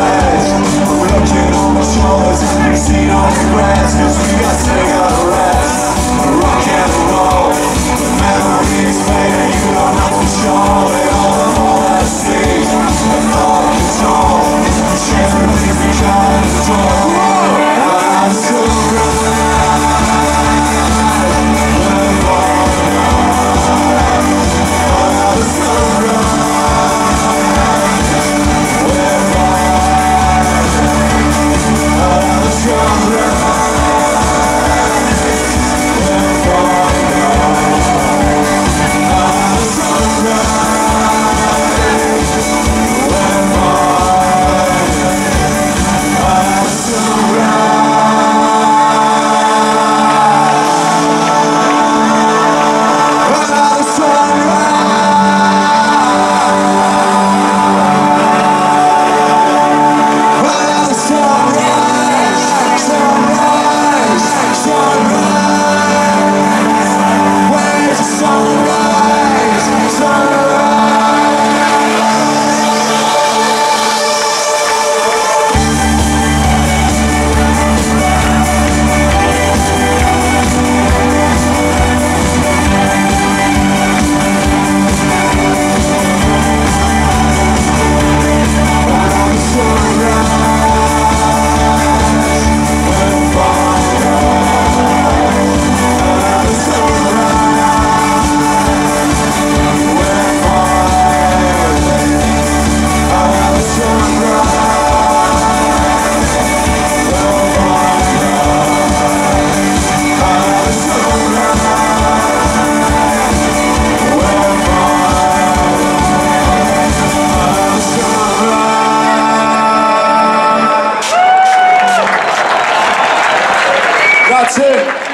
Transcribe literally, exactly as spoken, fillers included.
bed. We're looking on my shoulders, we've seen our regrets, cause we got to get a rest. Rock and roll, the memories fade, and you don't have to show it all. The more I see, the more control. The chance we leave me out of the door. I'm so Grazie.